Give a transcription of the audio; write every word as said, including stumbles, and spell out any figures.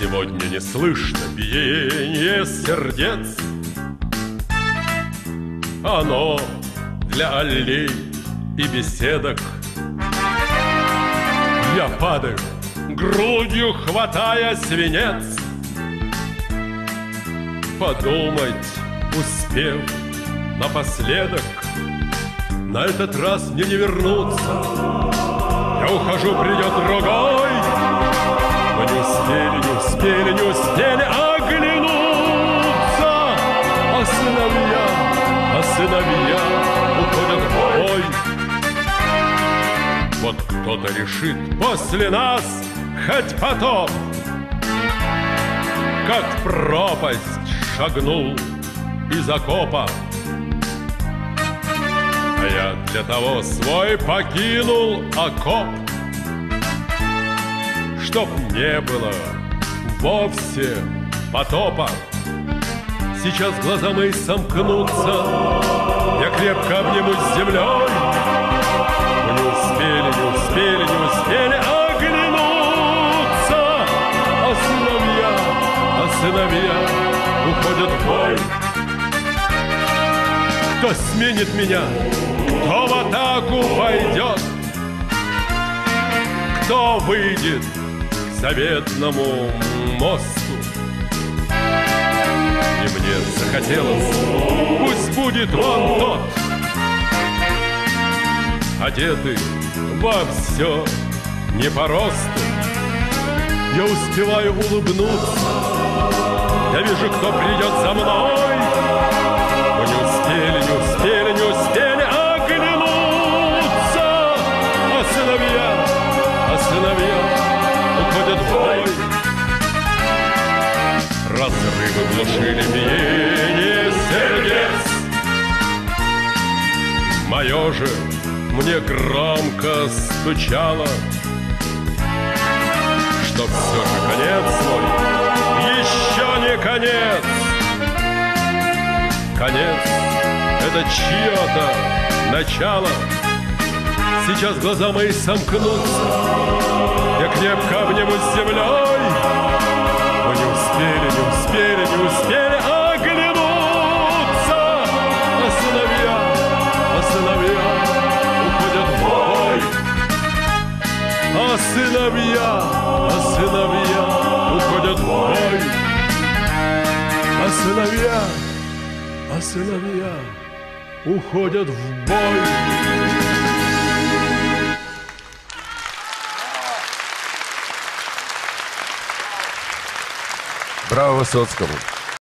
сегодня не слышно биение сердец. Оно для аллей и беседок. Я падаю, грудью хватая свинец. Подумать успел напоследок: на этот раз мне не вернуться. Я ухожу, придет другой. Мы не успели, не успели, не успели оглянуться. А сыновья, а сыновья уходят в бой. Вот кто-то решит после нас хоть потом, как в пропасть шагнул из окопа. А я для того свой покинул окоп, чтоб не было вовсе потопа. Сейчас глаза мои сомкнутся, я крепко обнимусь с землей. Мы не успели, не успели, не успели оглянуться. А сыновья, а сыновья уходят в бой. Кто сменит меня, кто в атаку пойдет, кто выйдет к заветному мосту. И мне захотелось, пусть будет он тот, одетый во все не по росту. Я успеваю улыбнуться, я вижу, кто придет за мной. Мы не успели, не успели, не успели оглянуться. А сыновья, а сыновья уходят в бой. Разрывы глушили биение сердец. Мое же мне громко стучало, что все же конец мой еще не конец. Конец — это чье-то начало. Сейчас глаза мои сомкнутся, я крепко обнимусь с землей. Мы не успели, не успели, не успели оглянуться. А сыновья, а сыновья уходят в бой. А сыновья, а сыновья уходят в бой. А сыновья, а сыновья уходят в бой. Браво Высоцкому!